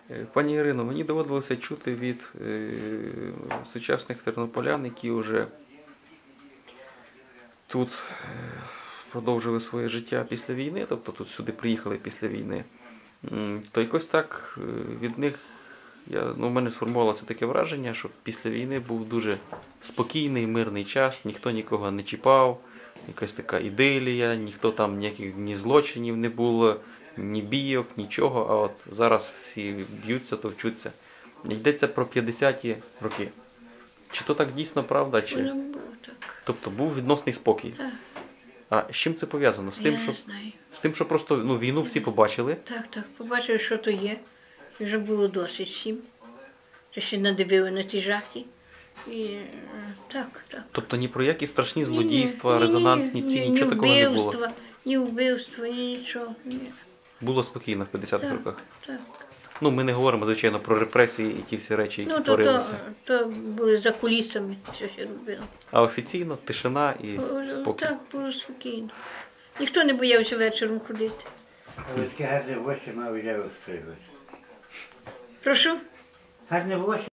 Пані Ірино, мені доводилося чути від сучасних тернополян, які вже тут продовжили своє життя після війни, тобто тут сюди приїхали після війни, то якось так від них, в мене сформувалося таке враження, що після війни був дуже спокійний, мирний час, ніхто нікого не чіпав, якась така ідилія, ніхто там ніяких ні злочинів не було, ні бійок, нічого, а от зараз всі б'ються, товчуться. Йдеться про 50-ті роки. Чи то так дійсно правда? Чи... Воно було так. Тобто був відносний спокій? Так. А з чим це пов'язано? З тим, Я що... не знаю. З тим, що просто війну всі побачили? Так. Побачив, що то є. І вже було досить всім. Вже ще надивили на ті жахи. І так. Тобто ні про які страшні злодійства, резонансні ці, нічого такого не було? Ні вбивства, ні нічого. Ні. Було спокійно в 50-х роках? Так. Ми не говоримо, звичайно, про репресії і ті всі речі, які творилися. То були за кулісами, що ще робили. А офіційно тишина і спокій? Так, було спокійно. Ніхто не боявся вечором ходити. Людське гарне волосся мав я стригли. Прошу? Гарне волосся.